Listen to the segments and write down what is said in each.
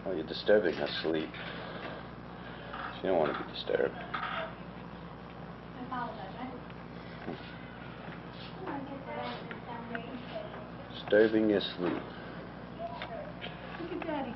Well, you're disturbing her sleep. She don't want to be disturbed. I apologize. I want to get that out of this down. Disturbing your sleep. Look at Daddy.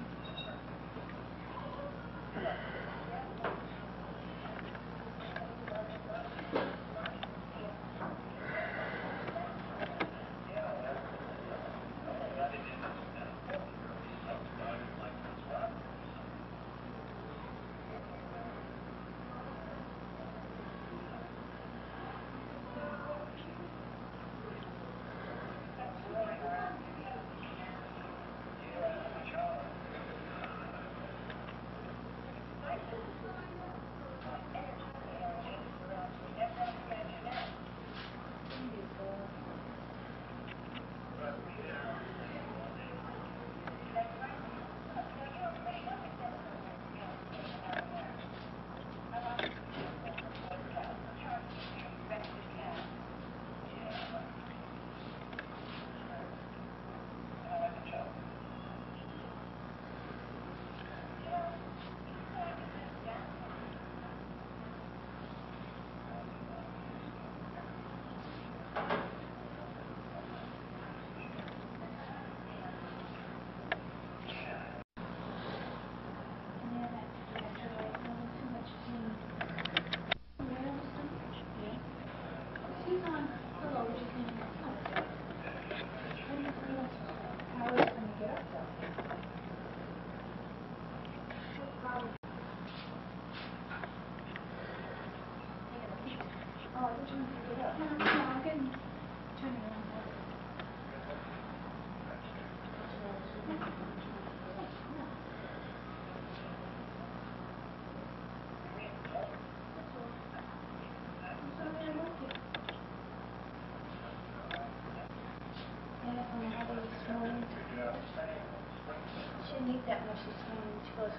She didn't eat that much this morning. She goes,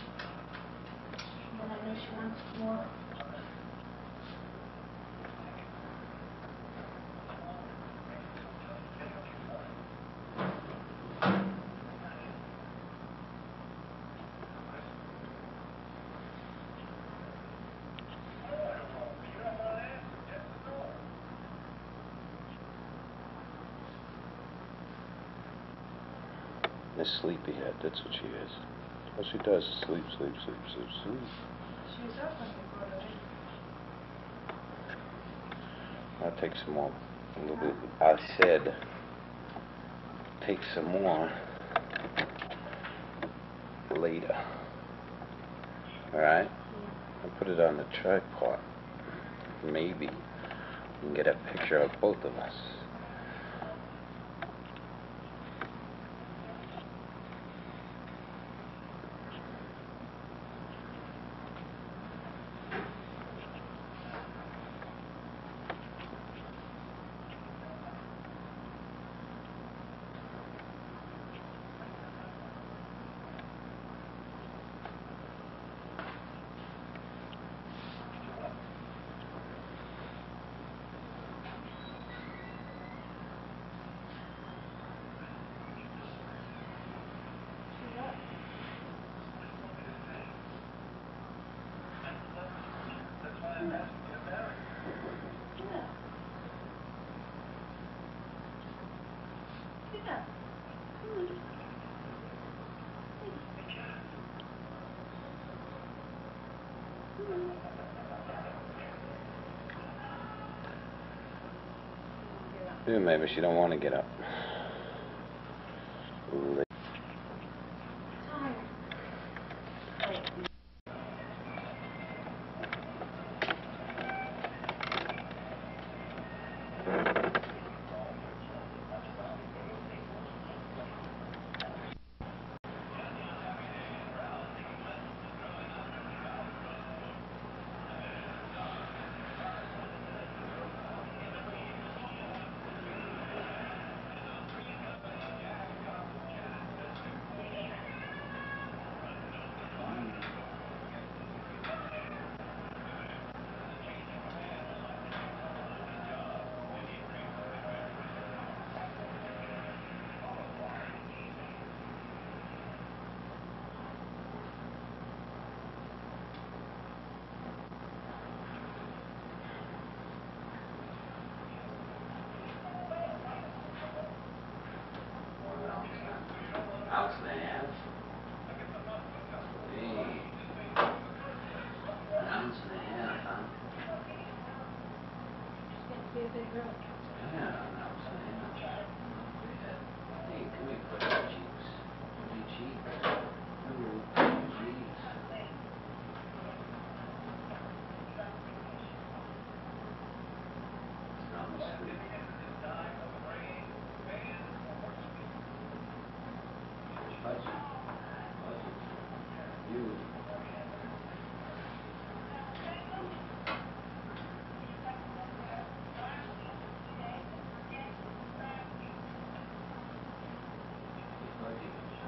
well, I know she wants more. A sleepyhead, that's what she is. All she does is sleep, sleep, sleep, sleep, sleep. She's up on the border. I'll take some more. A little bit. I said, take some more later. Alright? I'll put it on the tripod. Maybe we can get a picture of both of us. Yeah, maybe she don't want to get up. Really? Yeah, I'm saying. Hey, come here, pudgy cheeks. Pudgy cheeks. Ooh, pudgy cheeks. I'm sweet. Pudgy. Pudgy. You. Pudgy.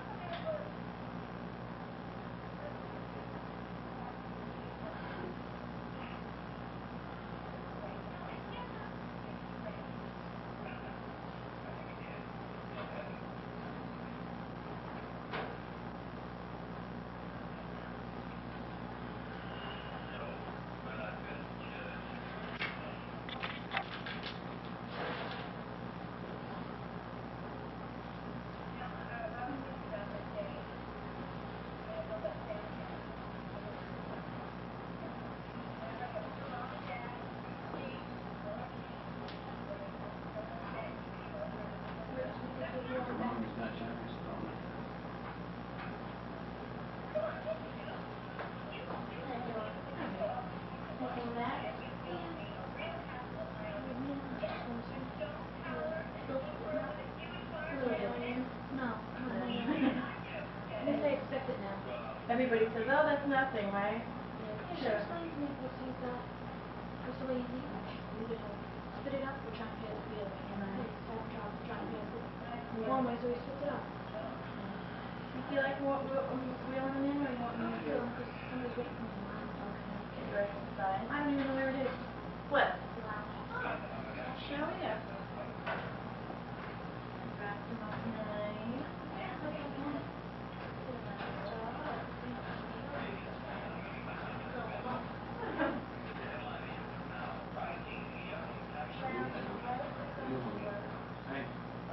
Mommy's got you on the stomach. Anything that? No. I guess I expect it now. Everybody says, oh, that's nothing, right? Yeah, she explained to me this is just the way you eat. You just spit it up or try and pass it the other way. Instead of try and pass it one way, so he spits it up. You feel like wheeling them in, or you want me to do it? Because somebody's waiting for me. Okay, get ready to sign. I don't even know where it is. What? The lounge. Shall we have? Wrap them up nice. Hey.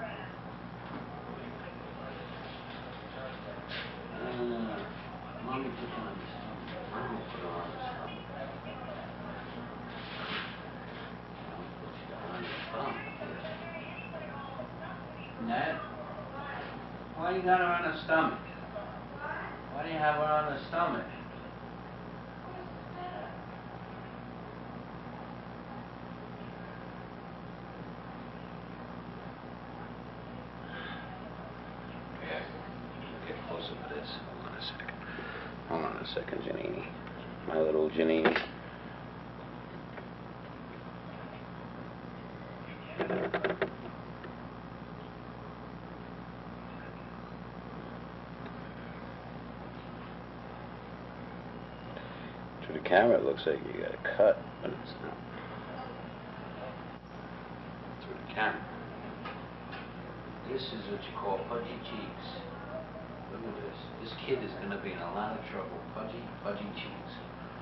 Mommy put you on the stomach. Mommy put you on the stomach. Mommy put you on the stomach. Ned? Why you got her on the stomach? Why do you have her on the stomach? Yeah, get closer to this. Hold on a second. Hold on a second, Janini. My little Janini. To the camera, it looks like you got a cut, but it's not. To the camera. This is what you call pudgy cheeks. Look at this. This kid is going to be in a lot of trouble. Pudgy cheeks.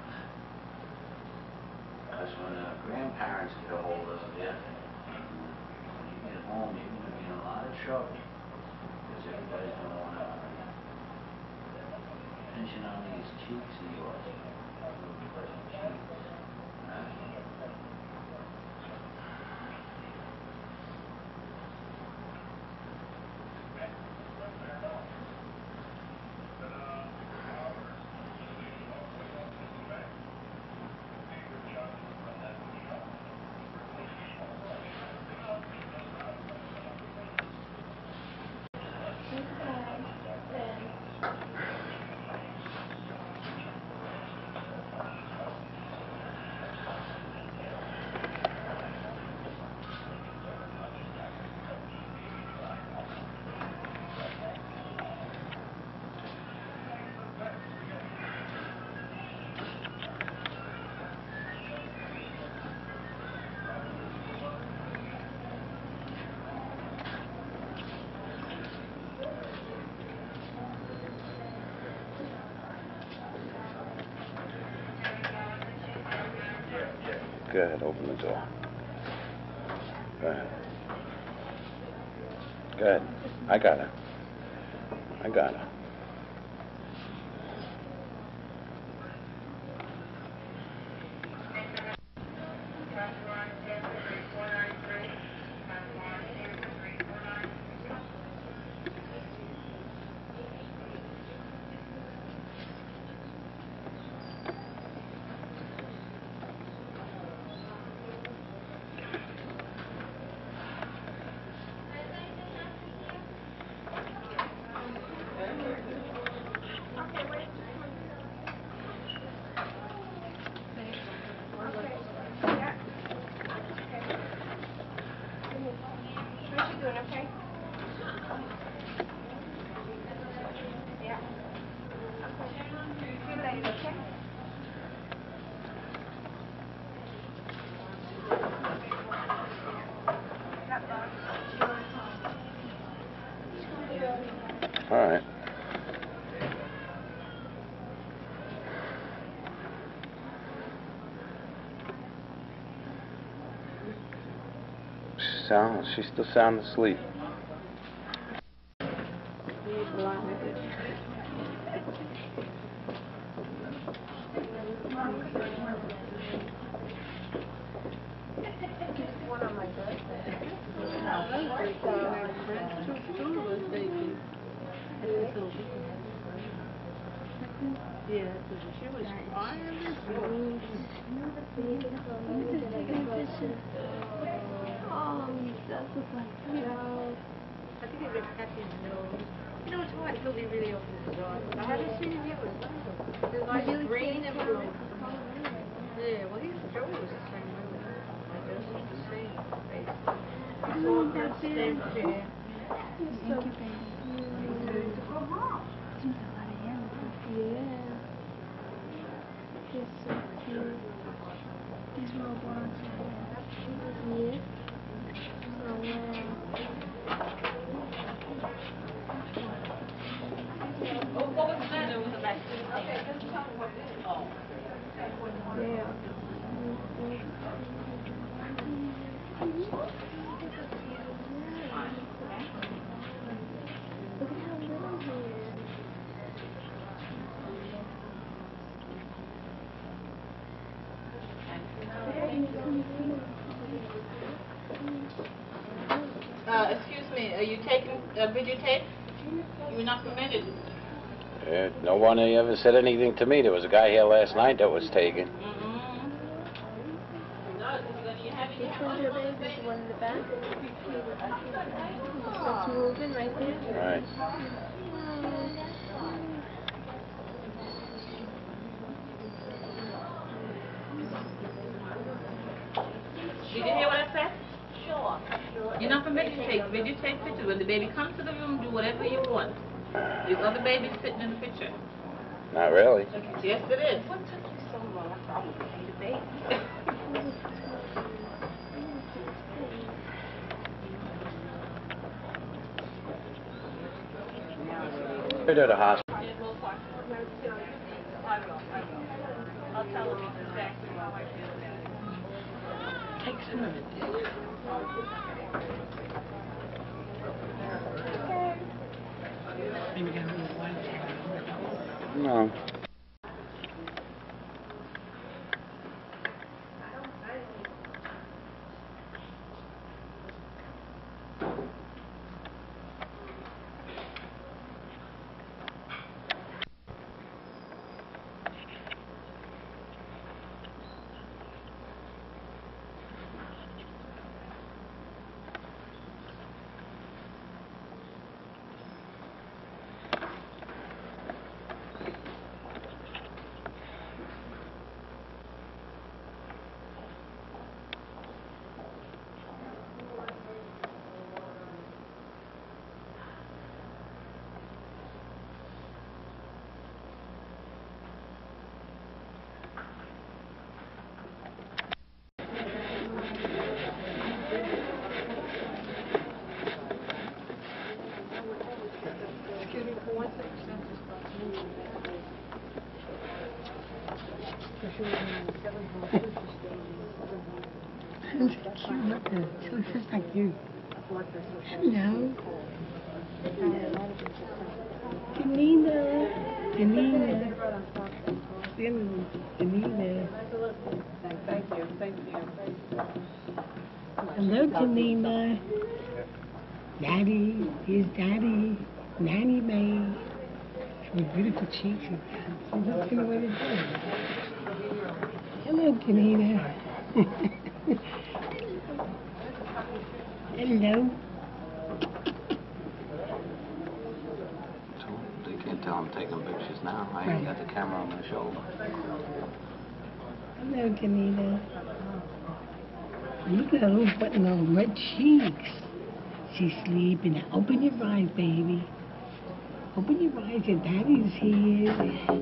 Because when grandparents get a hold of you, when you get home, you're going to be in a lot of trouble. Because everybody's going to want to pinching on these cheeks of yours. Little pudgy cheeks. Go ahead, open the door. Go ahead. Go ahead. I got her. I got her. Passenger line, 10, 492. All right. She's still sound asleep. One on my birthday. Yeah, she was crying. Oh, that's a fun job. I think he's got his nose. You know, it's hard until he really opens his eyes. I haven't seen him yet with glasses. His eyes are green and blue. Yeah, well, Joey was the same way with her. Like, they're just the same face. It's all the same chair. Thank you, baby. Yeah. He's so cute. He's real blonde. Yeah. Oh, wow. What was the matter with the vaccine? Yeah. Look at how little he is. Excuse me, are you taking videotape? You're not permitted. No one ever said anything to me. There was a guy here last night that was taken. Which one's your baby? Is the one in the back? That's moving right there. Right. Did you hear what I said? Sure. You're not permitted to take videotape pictures. When the baby comes to the room, do whatever you want. There's other babies sitting in the picture. Not really. Yes, it is. What took you so long? I probably the baby. Go to the hospital. I'll tell him exactly how I feel about it. Take some of it. Maybe get a little wine. No. She looks just like you. Hello. Danina. Danina. Danina. Thank you. Thank you. Hello, Danina. Daddy. Here's Daddy. Nanny May. With beautiful cheeks. She's just gonna wait to do it. Hello, Danina. Hello. They can't tell I'm taking pictures now. I ain't got the camera on my shoulder. Hello, Danita. Look at her little button on red cheeks. She's sleeping. Now open your eyes, baby. Open your eyes. Your daddy's here.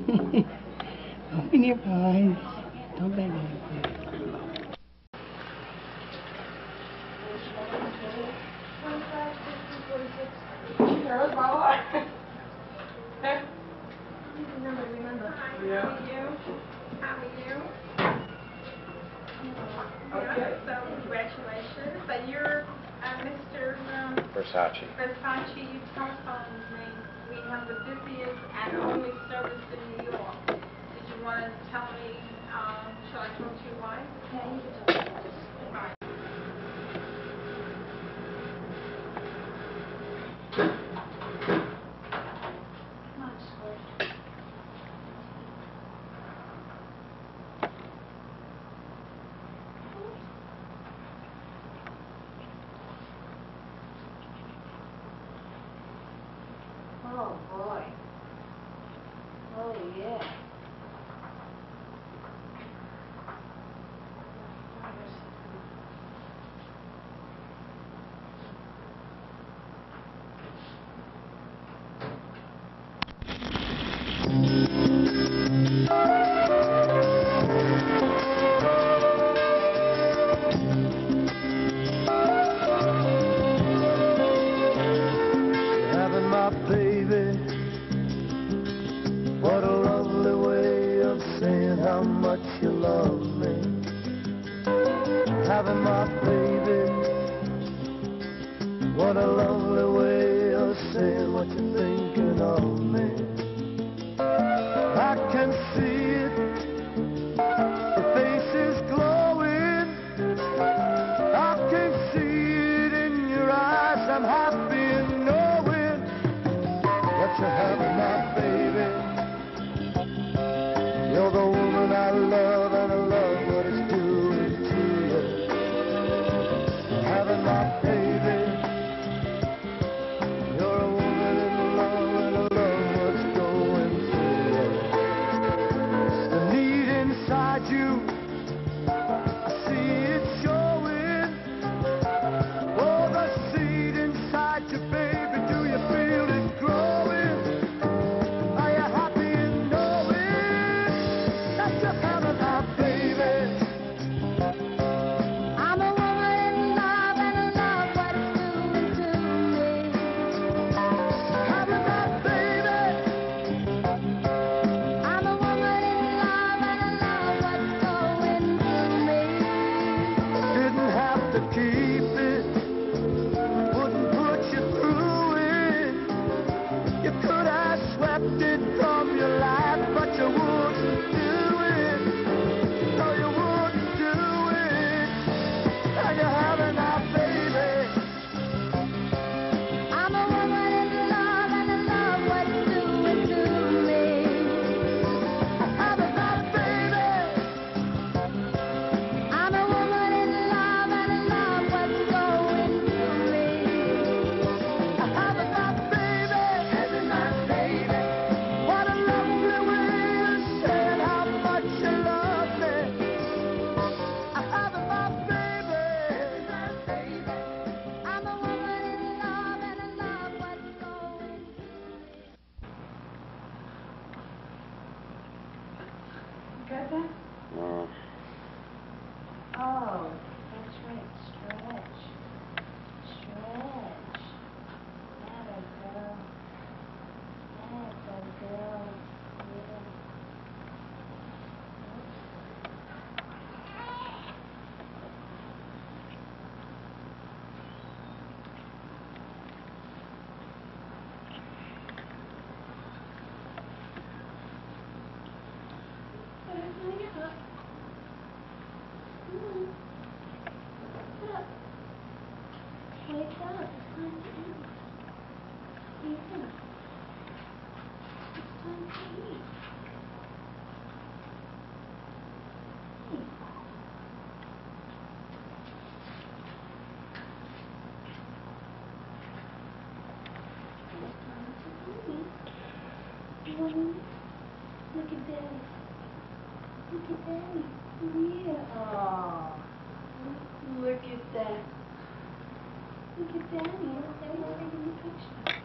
Open your eyes. Don't beg me. That was my wife. How are you? Okay. So congratulations. So you're Mr. Versace. Versace. You telephoned me. We have the busiest and only service in New York. Did you want to tell me? Shall I talk to your wife? Yeah, you can tell me. Right. Come on, Squirt. Oh, boy. Oh, yeah. Having my baby, what a lovely way of saying how much you love me. Having my baby, what a lovely way of saying what you're thinking of me. I can see it, your face is glowing. I can see it in your eyes, I'm happy in knowing that you're having my baby. You're the woman I love, and I love what it's doing to you. Having my baby. You're a woman in love, and I love what's going through you. The need inside you, I see it showing. Oh, the seed inside you, baby, do you feel it growing? Are you happy in knowing that you're having my baby? I'm a woman in love, and I love what it's doing to me. Having my baby. I'm a woman in love, and I love what's going through me. Didn't have to keep it, wouldn't put you through it. You could have swept it from your life, but you wouldn't do it. No, you wouldn't do it. And you're having our baby. I'm a woman in love, and I love what's doing to me. Having our baby. I'm a woman in love, and I love what's going through me. Having our baby. Having our baby. What a lovely way of saying how much you love me. Having my baby. I'm a woman in love, and I love what's going through me. Got that? Oh, that's right. Stretch. Stretch. That a girl. That's a girl. Yeah. Wake up. It's time to eat. Ethan. It's time to eat. Eat. It's time to eat. Mommy, look at Daddy. Look at Daddy. Yeah. Oh. Look at that. Look at Daddy. Daddy's taking the picture.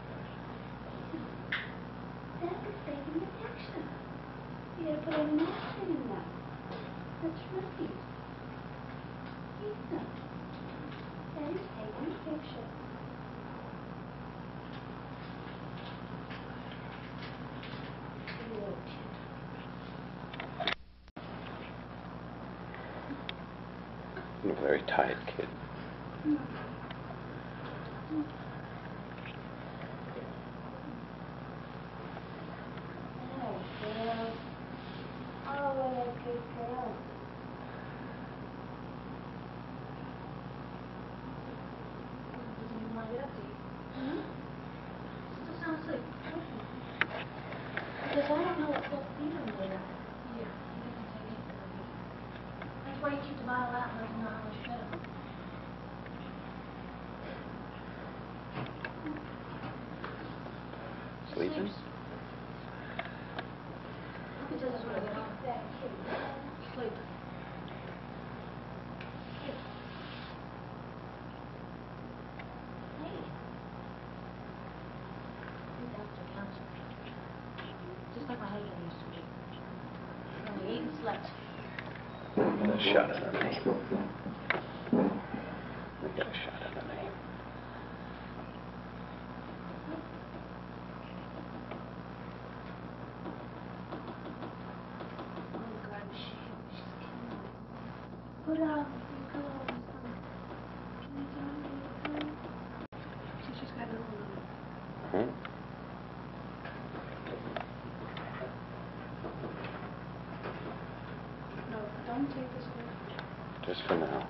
Daddy's taking the picture. You gotta put a napkin in that. That's right. Ethan. Daddy's taking the picture. Look. You're a very tired kid. Oh, girl. Oh, what a good girl. Doesn't even want to get up to you. Still sound asleep. Because I don't know what feed him later. Yeah, he doesn't take anything. That's why you keep the bottle out and let him know how much you fed him. Sleeping? He does this when I get home. Sleep. Hey. He's after counsel. Just like my husband used to be. Only ate and slept. Get a shot in her name. Let me get a shot in her name. Oh God, she's killing me. Put your pillow on his stomach. Can you tell me what you're doing? She's just got a little on it. Hmm? No, don't take this away. Just for now.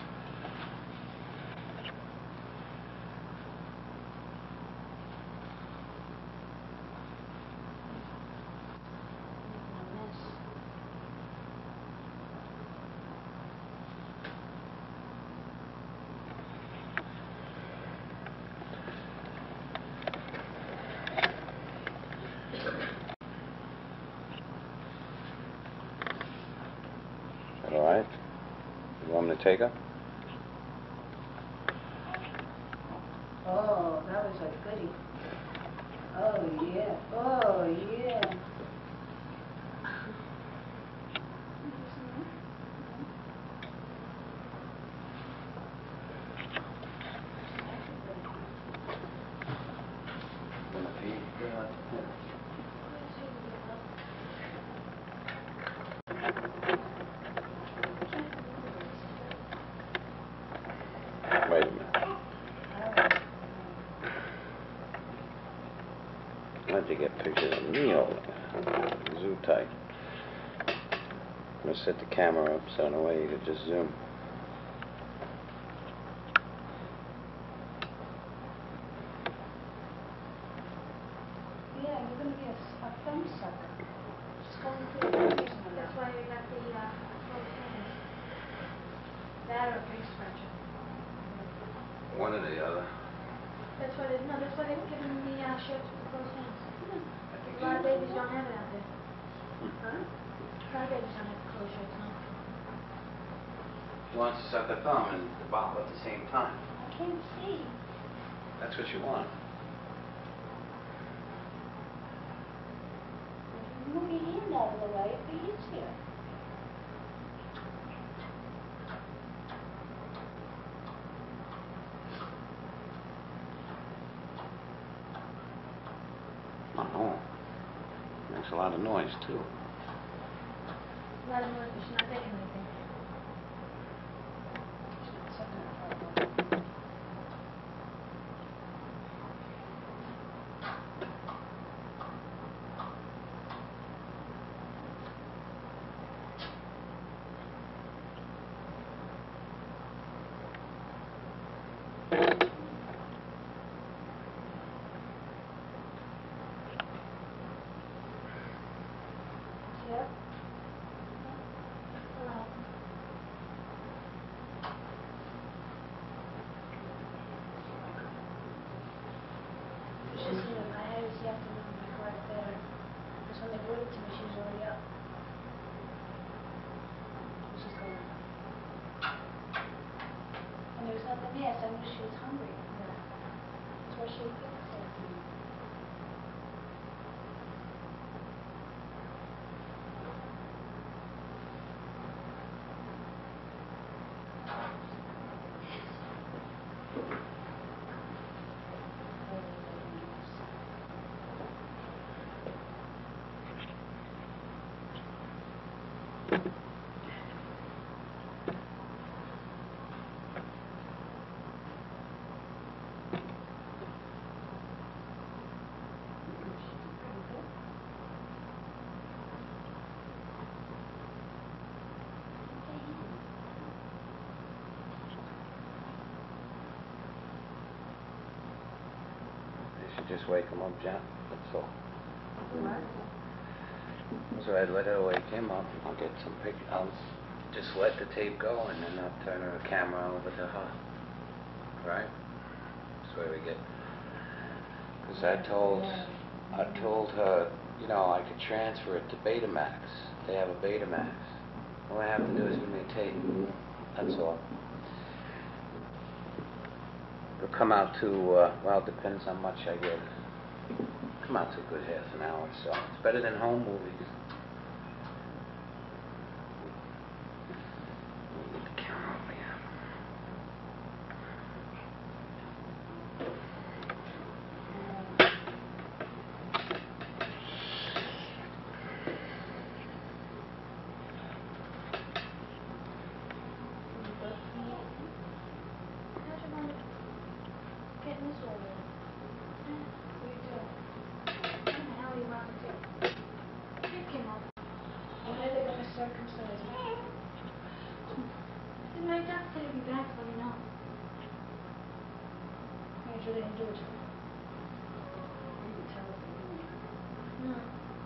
All right. You want me to take her? Oh, that was a goodie. Oh, yeah. Oh, yeah. Gonna feed, Wait a minute. Why'd you get pictures of me all the Zoom tight. I'm gonna set the camera up so in a way you could just zoom. Yeah, you're going to be a thumb sucker. Just going through the fingers in the mouth. That's why we got the closed hands. That or a face scratcher. one or the other. That's why they were giving me shirts with the closed hands. A lot of babies don't have it out there. Huh? A lot of babies don't have the closed shirts, no. She wants to suck her thumb and the bottle at the same time. I can't see. That's what you want. Move your hand out of the way, it'd be easier. Oh, makes a lot of noise too. A lot of noise, but she's not taking anything. She's not sucking it properly. Yep. Hello. You should see them. I had it this afternoon before I fed her. Because when they brought it to me, she was already up. She's going. And there was nothing there, so I knew she was hungry. Yeah. That's why she ate this afternoon. just wake him up gently, that's all. What? So I'd let her wake him up. I'll get some I'll just let the tape go, and then I'll turn her camera over to her. Right? That's where we get. Because I told her, you know, I could transfer it to Betamax. They have a Betamax. All I have to do is give me a tape. That's all. It'll come out to, well, it depends how much I get. Come out to a good half an hour, so it's better than home movies. Let me get the camera over here. Imagine on getting this over. What do you do? I don't know how you want to pick him up. When are they going to circumcise him? Did my doc say he'd be back? Let me know. Make sure they didn't do it to him. You can tell. No.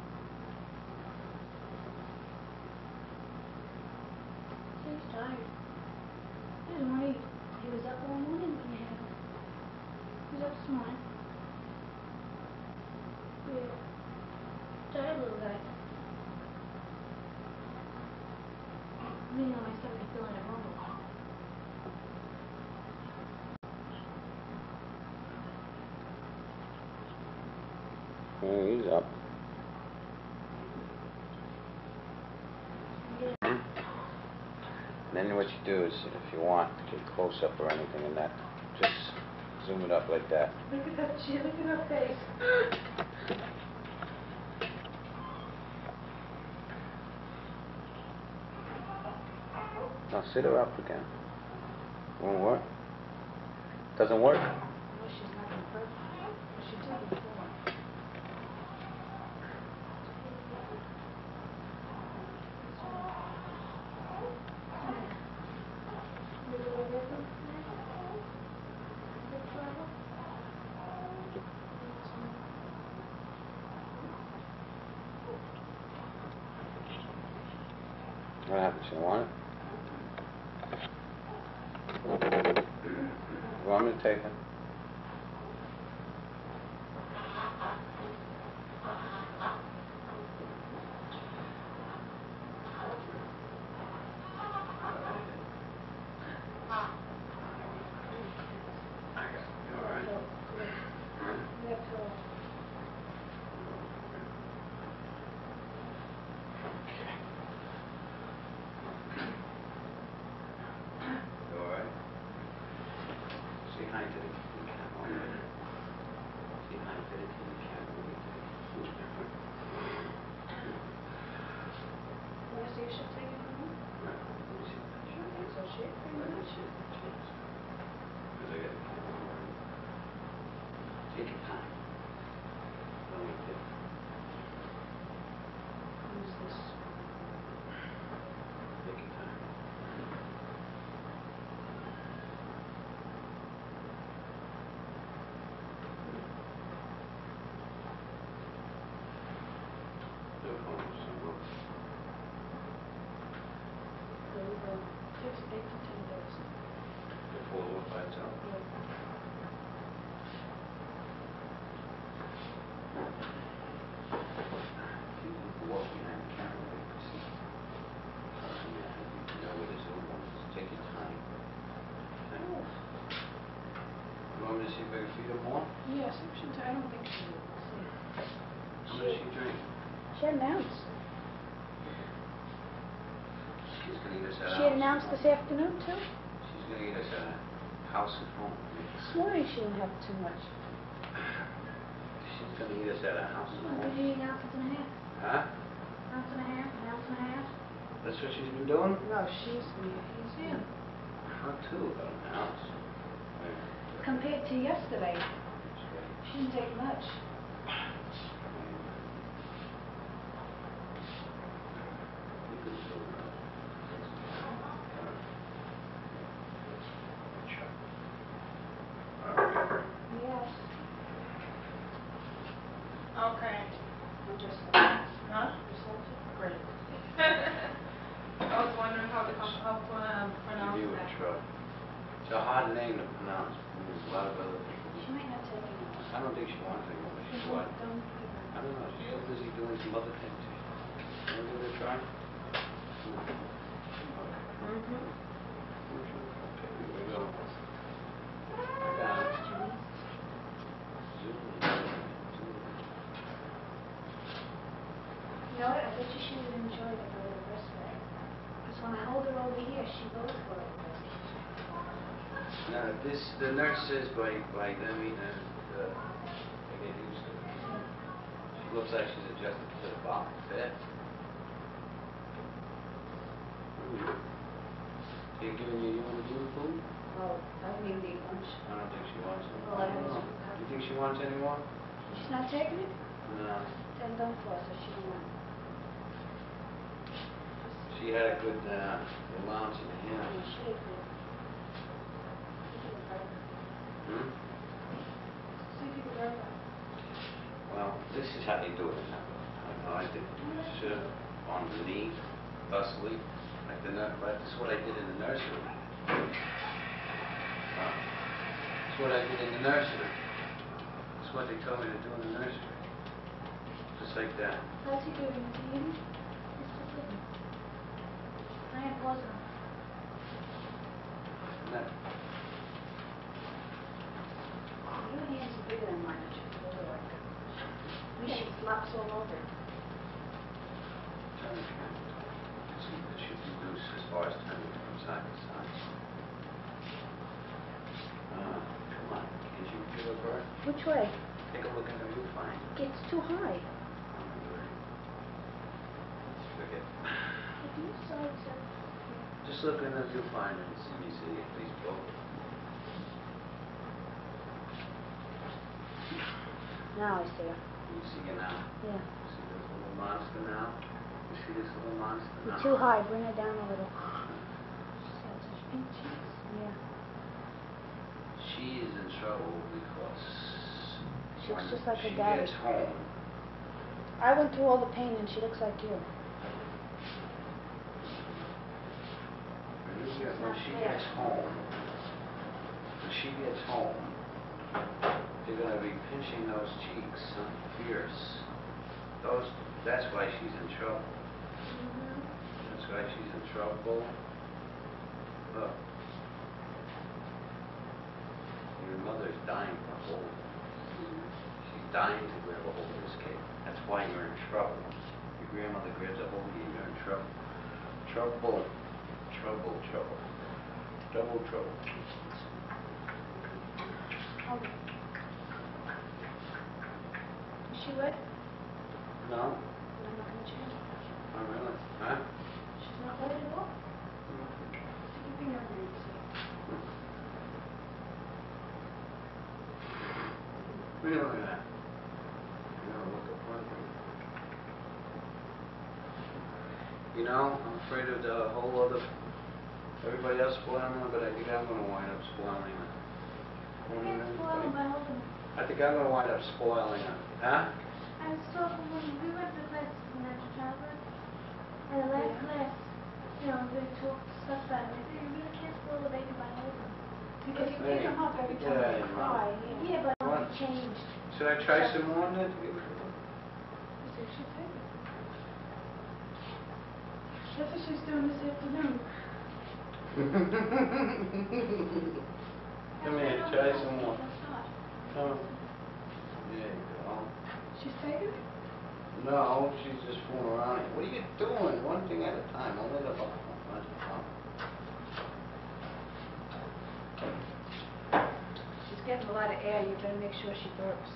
He's tired. He doesn't want to eat. He was up all morning when you had him. He was up this morning. Yeah. Tired little guy. Leaning on my stomach, feeling at home. Oh, he's up. And then what you do is, if you want to get close up or anything in that, just zoom it up like that. Look at that shit, look at her face. Now sit her up again. Won't work. Doesn't work. No, she's not going to hurt. But she did before. What happens? You want it? You want me to take it? Hi to the camera. Say hi to the camera. You want to see if she'll take it from home? So she pretty much. Take your time. Don't wait there. Who's this? Take your time. Takes 8 to 10 days. Before it by itself. Walk behind the camera, you see. You know where the zoom is. Take your time. Oh. You want me to see if I can feed her more? Yes, I don't think she will. See. How much does she drink? She had announced. She's going to eat us at She had announced this afternoon, too. She's going to eat us at a house at home. This morning she didn't have too much. She's going to eat us at a house at What home. did you eat, ounce and a half? Huh? Ounce and a half? An ounce and a half? That's what she's been doing? No, he's in. Her too, about an ounce. Compared to yesterday, she didn't take much. Yes. Okay. I'm just, Huh? Great. I was wondering how to pronounce Give you a that. trouble. It's a hard name to pronounce. There's a lot of other people. she might not take it. I don't think she wants anymore, but she's what? Don't I don't know, she's so busy doing some other things. Want to give it a try? Mm-hmm. Okay, here we go. I got it. Zoom. You know what? I bet you she would enjoy the little wristlet. Because when I hold her over here, she goes for it. Now, the nurse says by them eating it, they get used to it. She looks like she's adjusted to the bottom bed. You giving you want to do food? Oh, I don't even eat lunch. I don't think she wants it. Well, I I don't was- know. Do you think she wants any more? She's not taking it? No. Then don't force her. She don't want it. She had a good allowance in the Yeah, hand. she did good. Hmm? See if you can work on it. Well, this is how they do it now. I did sit on the knee, asleep, like the nurse. But this is what I did in the nursery. That's what I did in the nursery. That's what they told me to do in the nursery. Just like that. How's he doing? Is he eating? He's still good. I am pausing. And that, Your hands are bigger than mine. I should feel like that. She flops all over. Johnny can see that should reduce as far as turning from side to side. Come on. Did you feel a bird? Which way? Take a look at her. You'll find. It's too high. Forget. If you saw it, sir. Just look in the viewfinder and see me see it. Please go. Now I see her. You see it now? Yeah. See this little monster now? You see this little monster now? You're too high. Bring her down a little. Yeah. She is in trouble because She looks when just like her she daddy. gets home, I went through all the pain and she looks like you. when she gets home, they're going to be pinching those cheeks so fierce. That's why she's in trouble. That's why she's in trouble. Look. Your mother's dying to hold it. She's dying to grab a hold of this cake. That's why you're in trouble. Your grandmother grabs a hold of you, you're in trouble. Trouble. Trouble, trouble. Double trouble. Okay. Is she wet? No? Then I'm not going to change it. Not really. Huh? She's not wet at all. Stick your finger in there and see. Really? You're gonna look up one thing. You know, I'm afraid of the whole other, everybody else spoiling them, but I think I'm gonna wind up spoiling them. I can't spoil them by holding them. I think I'm gonna wind up spoiling them. Huh? I was talking when we went to class in natural childbirth, and the last class, you know, they discussed that, and they said, you really can't spoil the baby by holding them. Because you pick them up every Get time out of they here, cry. Mom. Yeah, but What? it changed. Should I try some more on that to give her a look? So she said it. That's what she's doing this afternoon. Come here, try some more. Come on. There you go. She's taking it? No, she's just fooling around. What are you doing? One thing at a time. Only the bottom. Not the top. She's getting a lot of air. You better make sure she burps.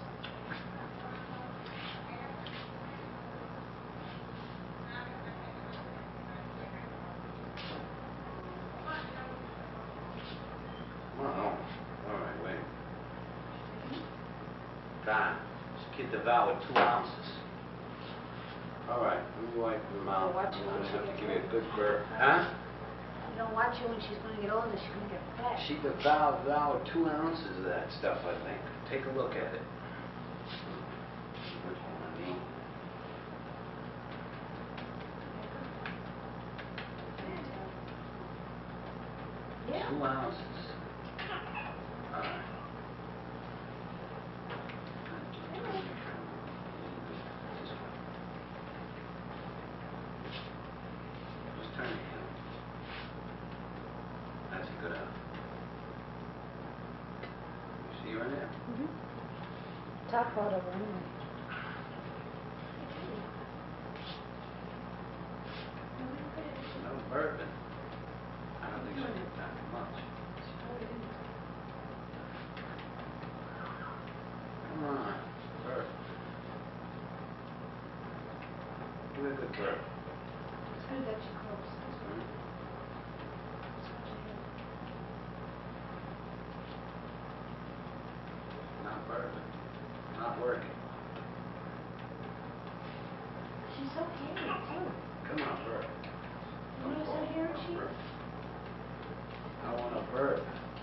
Oh, all right, wait. God, this kid devoured 2 ounces. All right, let me wipe your mouth. watch I'm it going when to she have to gets give you a older. good burp. Huh? You don't watch her when she's going to get older. She's going to get fat. She devoured 2 ounces of that stuff, I think. Take a look at it. Which one? 2 ounces. All right. Just turn it in. That's a good enough. You see right there? Top part of it, anyway. No bourbon. I don't think she put that much. Come on, bourbon. Give it a good bourbon. It's good that you're close. Not bourbon. Not working. She's so hairy too. Come on, bourbon. You notice how hairy she is? I want a burp.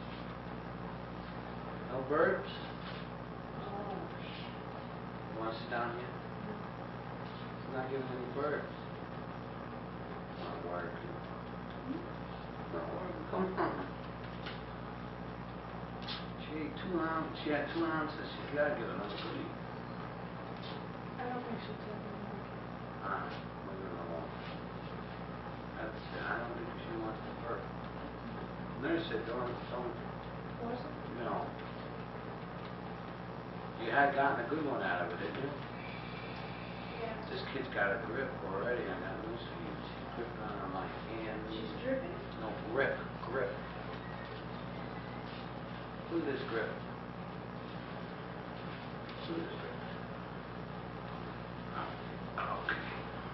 No burps? Oh, You want to sit down here? It's not giving any burps. Not working. Not working. Come on. She ate 2 ounces. She had 2 ounces. She's got to get another goodie. I don't think she took it. Maybe a little more. That's it. I don't think she wants to burp. Nurse said, don't, Was it? you know. You had gotten a good one out of it, didn't you? Yeah. This kid's got a grip already. I got loose. She's gripping on my hand. She's dripping? No, grip. Look at this grip. Look at this grip. Oh, okay.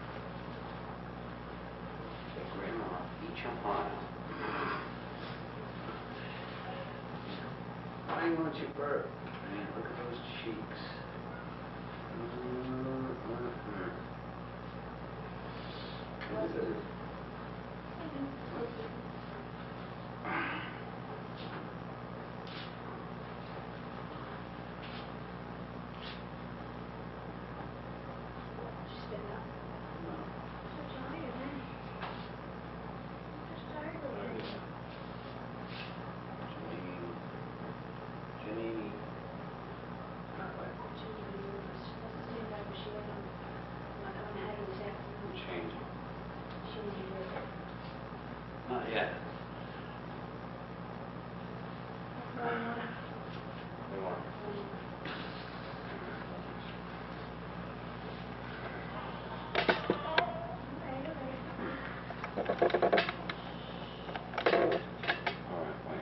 Say, Grandma, eat your heart out. Why do you want your burp? Man, look at those cheeks. She's spitting up. So tired, man. I'm just tired of her. Janine. Not like She was nervous. That's the same type of she had on. When I had her this afternoon. changing. She was nervous. Not yet. They want. All right, wait.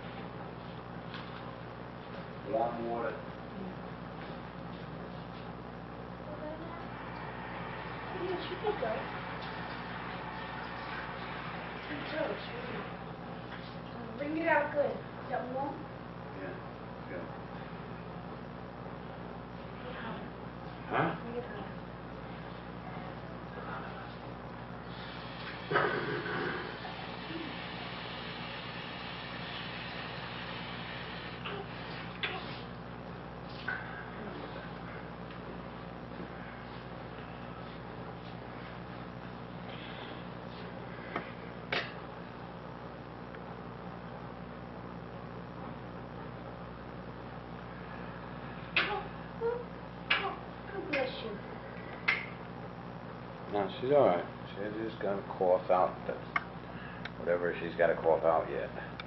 Warm water. Yeah, she could go. Good toast, really. Bring it out good. Is that warm? Yeah. Good. Yeah. Huh? Bring it out. God bless you. No, she's all right. She's just gonna cough out whatever she's got to cough out yet.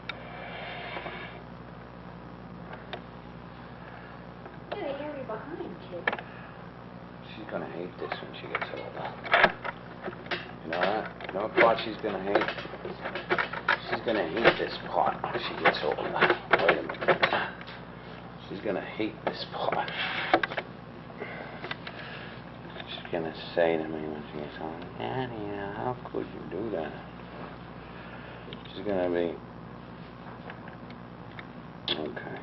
Yeah, the hairy behind, kid. She's gonna hate this when she gets older. You know that? You know what part she's gonna hate? She's gonna hate this part when she gets older. Wait a minute. She's gonna hate this part. She's gonna say to me when she gets older, Daddy, how could you do that? She's gonna be okay.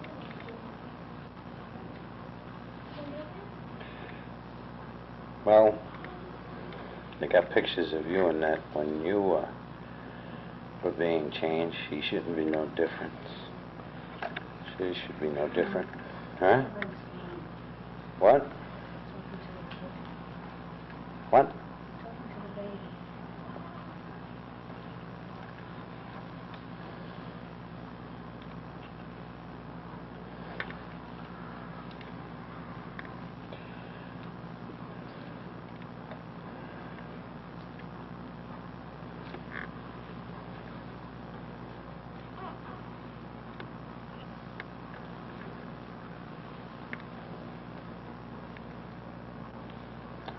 Well, they got pictures of you in that when you were being changed. She shouldn't be no different. She should be no different. Huh? What? Talking to the kid. What? Talking to the baby.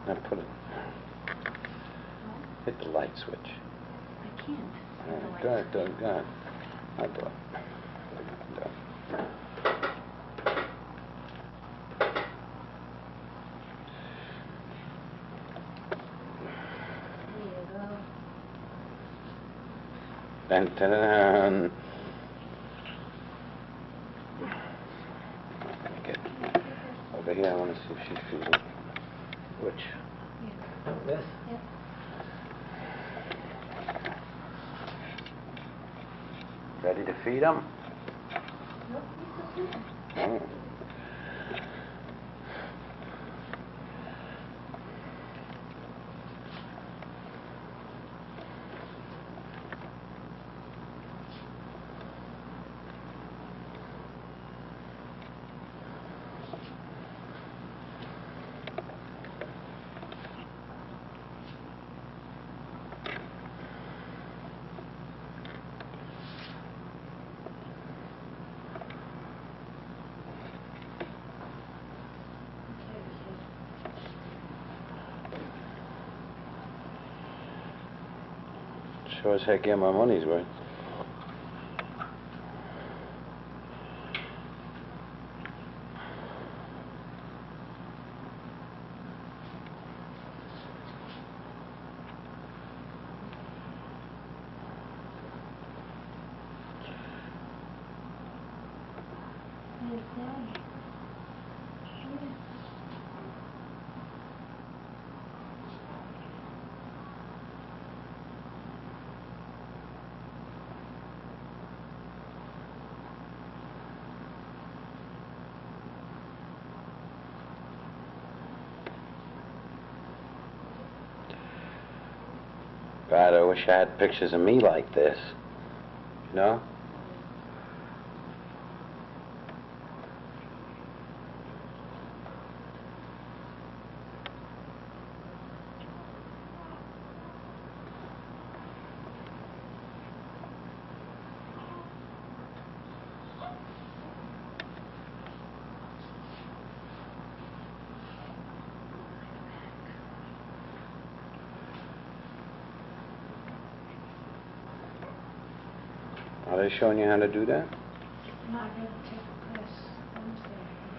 Now put it. Hit the light switch. I can't. Go ahead, go ahead. I'll do it. Do it. There you go. Dun, dun, dun. Get over here. I want to see if she's feeding. Which? Yeah. This? Yep. Ready to feed them? Nope, he's still sleeping. Oh. Sure as heck get my money's worth. God, I wish I had pictures of me like this. You know? Are they showing you how to do that? No, I'm going to take a class Wednesday.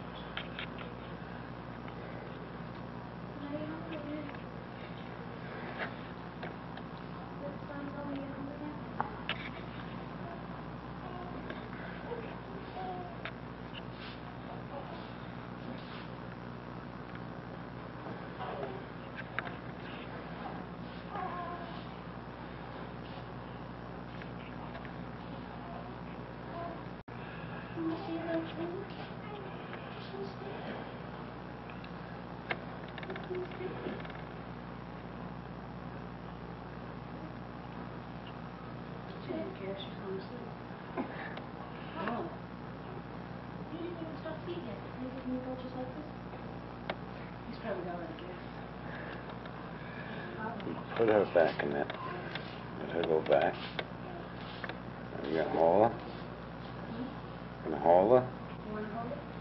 She doesn't care if she's going to sleep. Oh. He didn't even start feeding yet. He just moved out just like this. He's probably got it, I guess. Put her back in that. Let her go back. Are you gonna haul her? Gonna haul her? You want to hold it?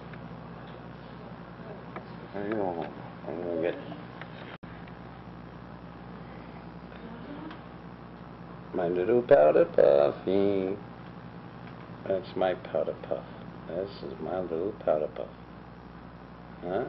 How you gonna haul her? I'm gonna get my little powder puffy. That's my powder puff. This is my little powder puff. Huh?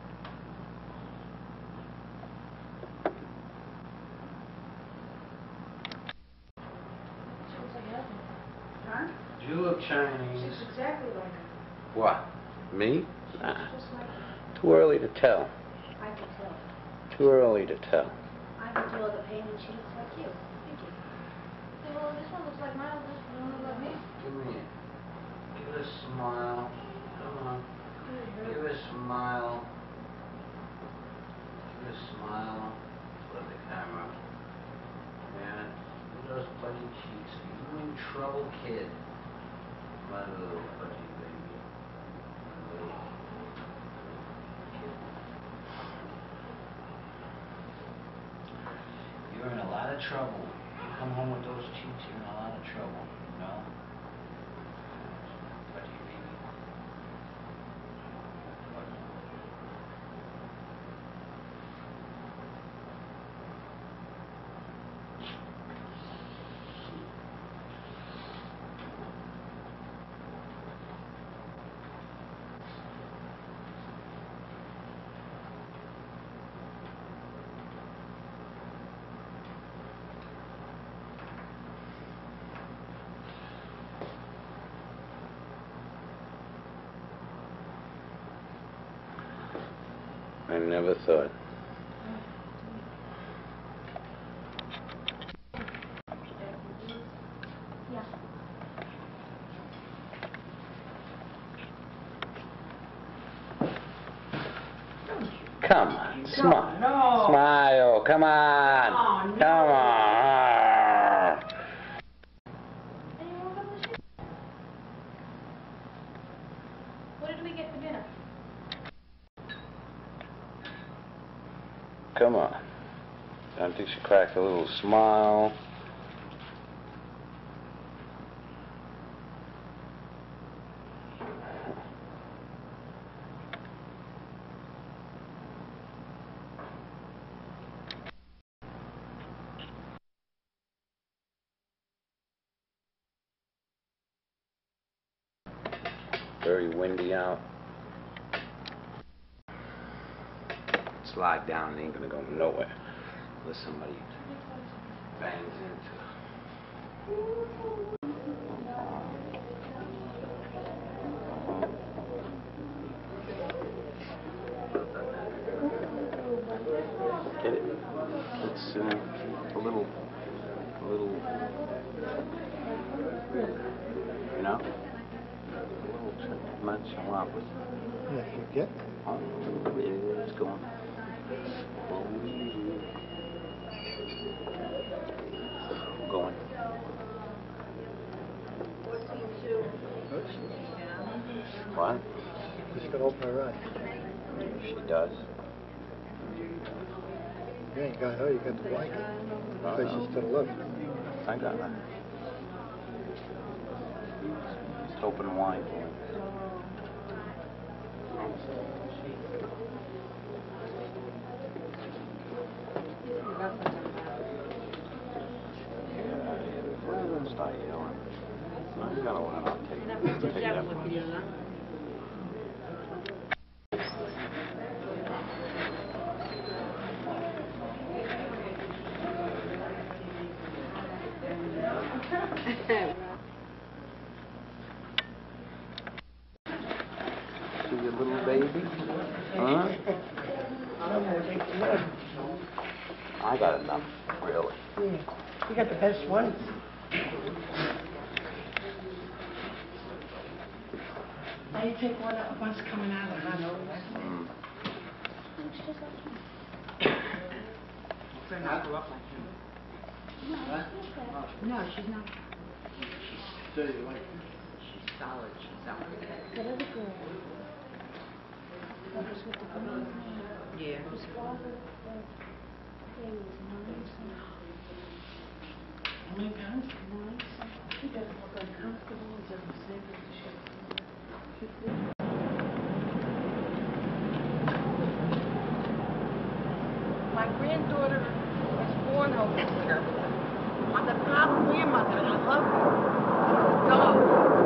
She looks like Ethel. Huh? You look Chinese. She's exactly like her. What? Me? Nah. Just like her. Too early to tell. I can tell. Too early to tell. I can tell the pain and she looks like you. Thank you. Hey, well, this one looks like mine. This one looks like me. Give me it. Give it a smile. Come on. Give it a smile. Give it a smile. Look at the camera. Yeah. Look at those pudgy cheeks. You in trouble, kid. My little pudgy baby. My little kid. You're in a lot of trouble. You come home with those cheeks, you're in a lot of trouble. You know? Pudgy baby. I never thought. Yeah. Come on, smile. Smile, come on. Come on. Any more publishing? What did we get for dinner? Come on. I think she cracked a little smile. Very windy out. Slide down, it ain't gonna go nowhere unless somebody bangs into. Get it? It's a little, you know, a little nonchalant with. Yeah, you get? Oh, it's going. Going. Oops. What? Just gotta open her eyes. She does. You ain't got her, you got the blanket. Oh, Faces no. to the left. I got that. Just open wide for me. Start yelling. No, you gotta let her take that much. See your little baby? Huh? I got enough, really. Yeah. You got the best ones. I take one of us coming out of Hanover. Mm. Better not grow up like him. No, she's not. She's solid. She's solid. What are the girls? That was with the green hair. Yeah. His father, he was nice and How many pounds? nice and He doesn't look uncomfortable. He doesn't say that he should. My granddaughter was born over here. I'm the proud grandmother, and I love her. Go.